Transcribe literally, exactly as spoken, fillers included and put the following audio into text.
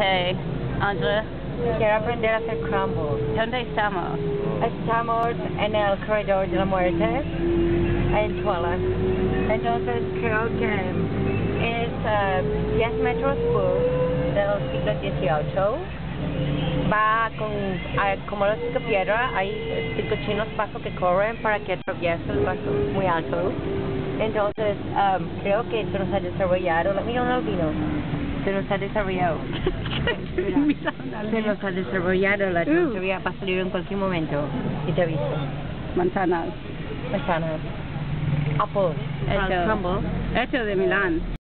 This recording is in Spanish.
Okay, Angela, Quiero aprender a hacer crumble. ¿dónde estamos? Estamos en el corredor de la muerte, en Tuala. Entonces creo que es uh, diez metros por del siglo dieciocho. Va con, hay, como los cinco piedras, hay cinco chinos pasos que corren para que atraviese el paso muy alto. Entonces um, creo que se nos ha desarrollado, mira un vino, se nos ha desarrollado. Se nos ha desarrollado la tontería, va a salir en cualquier momento y te aviso. Manzanas. Manzanas. Apple. Hecho, Crumble. hecho de Milán.